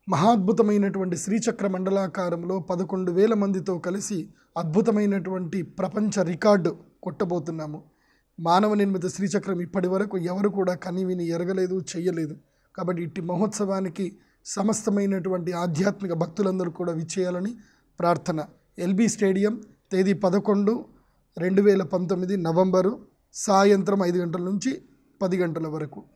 మహాద్భుతమైనటువంటి శ్రీచక్ర మండలాకారంలో 11,000 మందితో కలిసి అద్భుతమైనటువంటి ప్రపంచ రికార్డు కొట్టబోతున్నాము. మానవ నిర్మిత శ్రీచక్రం ఇప్పటి వరకు ఎవరు కూడా కనివిని ఎరగలేదు, చెయ్యలేదు. కాబట్టి ఇట్టి మహోత్సవానికి సమస్తమైనటువంటి ఆధ్యాత్మిక భక్తులందరూ కూడా విచ్చేయాలని ప్రార్థన. ఎల్బీ స్టేడియం, తేదీ 11, 2019 నవంబరు, సాయంత్రం 5 గంటల నుంచి 10 గంటల వరకు.